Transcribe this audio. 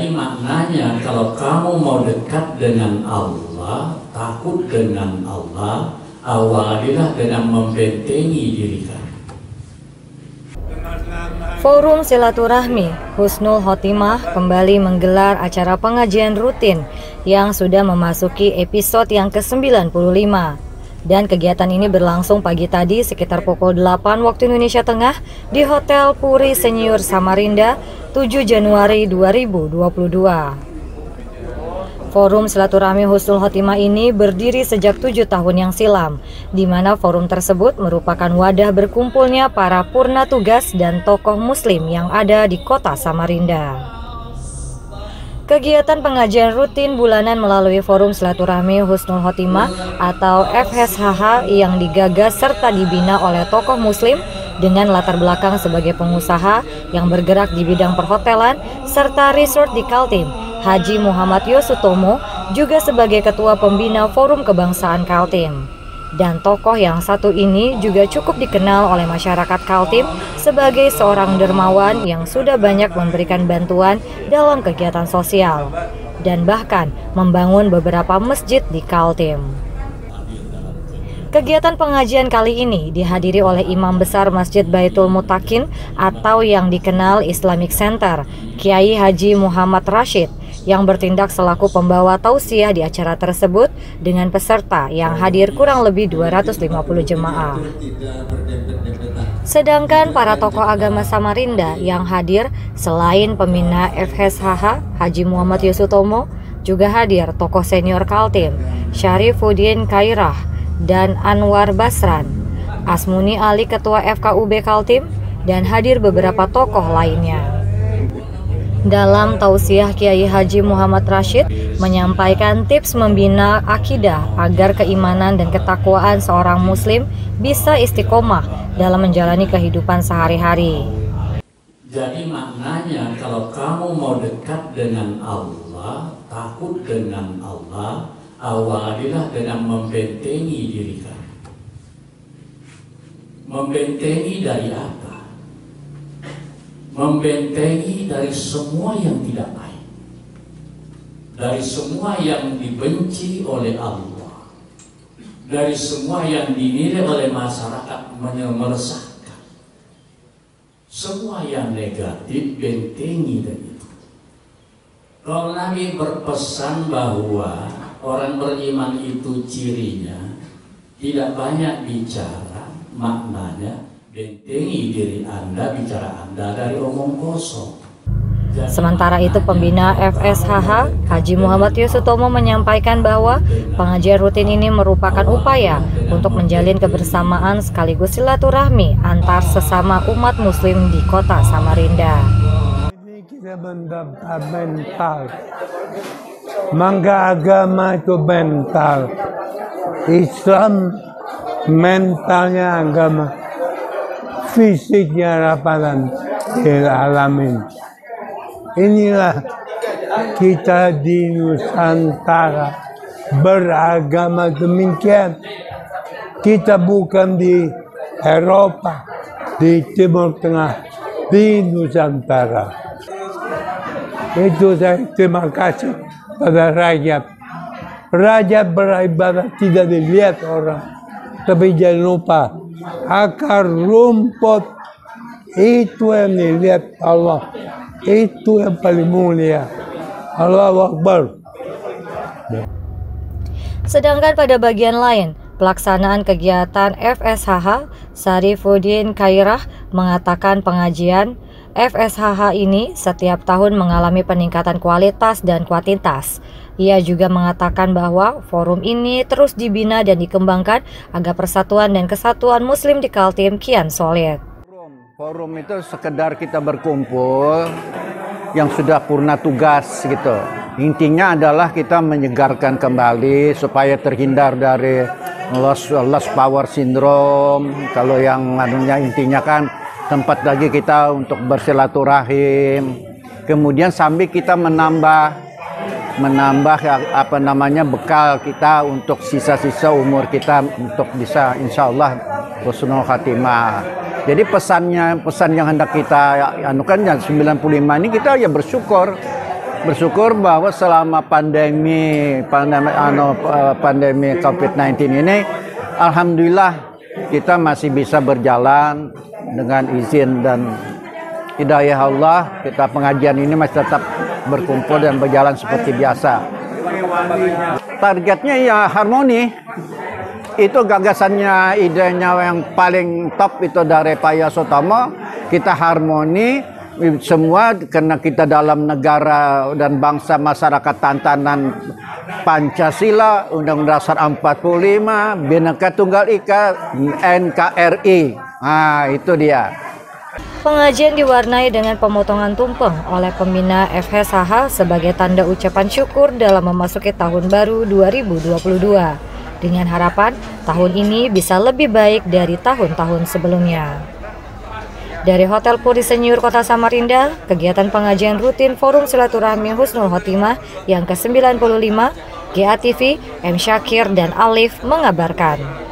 Jadi maknanya kalau kamu mau dekat dengan Allah, takut dengan Allah, awalilah dengan membentengi diri kamu. Forum Silaturahmi Husnul Khotimah kembali menggelar acara pengajian rutin yang sudah memasuki episode yang ke-95. Dan kegiatan ini berlangsung pagi tadi sekitar pukul 8 waktu Indonesia Tengah di Hotel Puri Senior Samarinda, 7 Januari 2022. Forum Silaturahmi Husnul Khotimah ini berdiri sejak 7 tahun yang silam, di mana forum tersebut merupakan wadah berkumpulnya para purna tugas dan tokoh muslim yang ada di kota Samarinda. Kegiatan pengajian rutin bulanan melalui Forum Silaturahmi Husnul Khotimah atau FSHH yang digagas serta dibina oleh tokoh muslim dengan latar belakang sebagai pengusaha yang bergerak di bidang perhotelan serta resort di Kaltim, Haji Muhammad Yosutomo juga sebagai ketua pembina Forum Kebangsaan Kaltim. Dan tokoh yang satu ini juga cukup dikenal oleh masyarakat Kaltim sebagai seorang dermawan yang sudah banyak memberikan bantuan dalam kegiatan sosial dan bahkan membangun beberapa masjid di Kaltim. Kegiatan pengajian kali ini dihadiri oleh Imam Besar Masjid Baitul Mutakin atau yang dikenal Islamic Center, Kiai Haji Muhammad Rashid, yang bertindak selaku pembawa tausiah di acara tersebut dengan peserta yang hadir kurang lebih 250 jemaah. Sedangkan para tokoh agama Samarinda yang hadir selain pembina FSHH Haji Muhammad Yosutomo, juga hadir tokoh senior Kaltim, Syarifuddin Kairah dan Anwar Basran, Asmuni Ali Ketua FKUB Kaltim, dan hadir beberapa tokoh lainnya. Dalam tausiah, Kiai Haji Muhammad Rashid menyampaikan tips membina akidah agar keimanan dan ketakwaan seorang muslim bisa istiqomah dalam menjalani kehidupan sehari-hari. Jadi maknanya kalau kamu mau dekat dengan Allah, takut dengan Allah, awalilah dengan membentengi diri kamu. Membentengi dari apa? Membentengi dari semua yang tidak baik, dari semua yang dibenci oleh Allah, dari semua yang dinilai oleh masyarakat meresahkan. Semua yang negatif bentengi dari itu. Kalau Nabi berpesan bahwa orang beriman itu cirinya tidak banyak bicara, maknanya bentengi diri Anda, bicara Anda dari omong kosong. Sementara itu, pembina FSHH Haji Muhammad Yosutomo menyampaikan bahwa pengajian rutin ini merupakan upaya untuk menjalin kebersamaan sekaligus silaturahmi antar sesama umat muslim di kota Samarinda. Ini kita mendapatkan mental. Mangga agama itu mental. Islam mentalnya agama, fisiknya rapalan alamin. Inilah kita di Nusantara beragama demikian. Kita bukan di Eropa, di Timur Tengah, di Nusantara. Itu saya terima kasih pada rakyat. Rakyat beribadah tidak dilihat orang, tapi jangan lupa akar rumput itu yang dilihat Allah. Itu yang paling mulia. Allahu Akbar. Sedangkan pada bagian lain, pelaksanaan kegiatan FSHH, Syarifuddin Kairah mengatakan pengajian FSHH ini setiap tahun mengalami peningkatan kualitas dan kuantitas. Ia juga mengatakan bahwa forum ini terus dibina dan dikembangkan agar persatuan dan kesatuan muslim di Kaltim kian solid. Forum itu sekedar kita berkumpul yang sudah purna tugas gitu. Intinya adalah kita menyegarkan kembali supaya terhindar dari lost power syndrome. Kalau yang intinya kan tempat lagi kita untuk bersilaturahim. Kemudian sambil kita menambah bekal kita untuk sisa-sisa umur kita untuk bisa insya Allah husnul khatimah. Jadi pesan yang hendak kita anukan yang 95 ini kita ya bersyukur bersyukur bahwa selama pandemi COVID-19 ini, alhamdulillah kita masih bisa berjalan dengan izin dan hidayah Allah. Kita pengajian ini masih tetap berkumpul dan berjalan seperti biasa. Targetnya ya harmoni. Itu gagasannya, idenya yang paling top itu dari Pak Yasotomo. Kita harmoni semua karena kita dalam negara dan bangsa masyarakat tantanan Pancasila, Undang-Undang Dasar 45, Bhinneka Tunggal Ika, NKRI. Nah, itu dia. Pengajian diwarnai dengan pemotongan tumpeng oleh pembina FHSH sebagai tanda ucapan syukur dalam memasuki tahun baru 2022. Dengan harapan tahun ini bisa lebih baik dari tahun-tahun sebelumnya. Dari Hotel Puri Senyur Kota Samarinda, kegiatan pengajian rutin Forum Silaturahmi Husnul Khotimah yang ke-95, GATV, M. Syakir dan Alif mengabarkan.